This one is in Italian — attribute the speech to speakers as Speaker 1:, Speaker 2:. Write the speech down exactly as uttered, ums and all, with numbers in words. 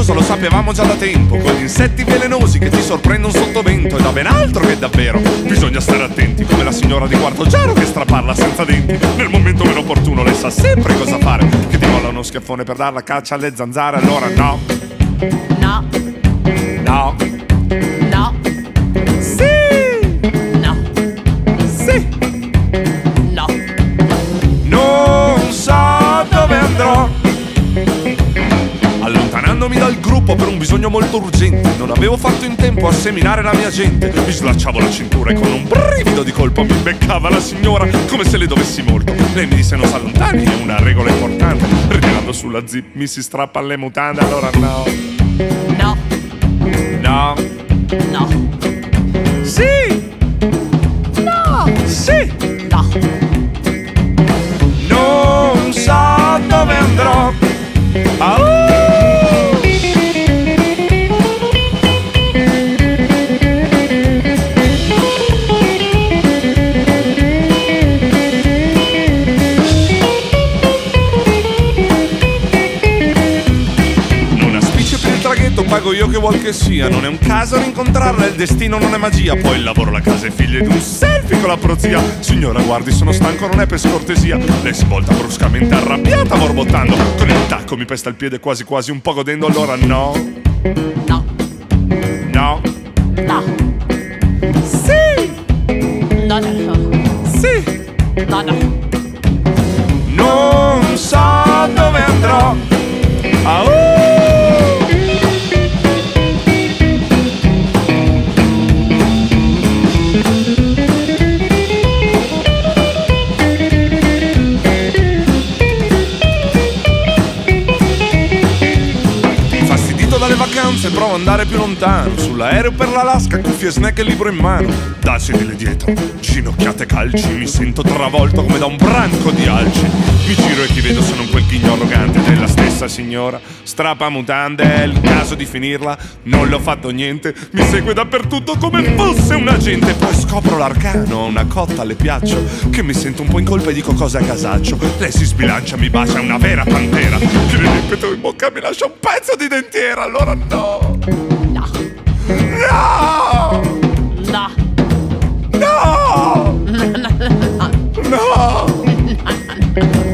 Speaker 1: pericoloso lo sapevamo già da tempo, con gli insetti velenosi che ti sorprendono sotto vento. E da ben altro che davvero bisogna stare attenti, come la signora di Quarto Giaro che straparla senza denti. Nel momento meno opportuno lei sa sempre cosa fare, che ti molla uno schiaffone per dar la caccia alle zanzare. Allora no,
Speaker 2: No,
Speaker 1: no,
Speaker 2: no,
Speaker 1: sì,
Speaker 2: no,
Speaker 1: sì.
Speaker 2: no.
Speaker 1: Non so dove andrò, allontanandomi dal gruppo per un bisogno molto urgente. Non avevo fatto in tempo a seminare la mia gente. Mi slacciavo la cintura e con un brivido di colpo mi beccava la signora come se le dovessi molto. Lei mi disse non s'allontani, è una regola importante. Ritirando sulla zip mi si strappa le mutande. Allora no,
Speaker 2: No,
Speaker 1: no,
Speaker 2: no,
Speaker 1: sì,
Speaker 2: no,
Speaker 1: sì.
Speaker 2: no.
Speaker 1: Non so dove andrò. Au! Pago io che vuol che sia, non è un caso rincontrarla, il destino non è magia. Poi il lavoro, la casa e figli ed un selfie con la prozia. Signora guardi sono stanco, non è per scortesia. Lei si volta bruscamente arrabbiata borbottando, con il tacco mi pesta il piede quasi quasi un po' godendo. Allora no,
Speaker 2: No,
Speaker 1: no,
Speaker 2: no,
Speaker 1: sì,
Speaker 2: no, no, no,
Speaker 1: sì.
Speaker 2: no, no.
Speaker 1: Non so dove andrò. Au! Dalle vacanze provo ad andare più lontano, sull'aereo per l'Alaska, cuffie, snack e libro in mano. Dal sedile dietro, ginocchiate calci, mi sento travolto come da un branco di alci. Mi giro e chi vedo sono quel ghigno arrogante della stessa signora. Strappa mutande, è il caso di finirla. Non le ho fatto niente, mi segue dappertutto come fosse un agente. Poi scopro l'arcano, una cotta le piaccio, che mi sento un po' in colpa e dico cose a casaccio. Lei si sbilancia, mi bacia, è una vera pantera, che l'impeto in bocca mi lascia un pezzo di dentiera. Allora no,
Speaker 2: No,
Speaker 1: no,
Speaker 2: no,
Speaker 1: no, no.
Speaker 2: no.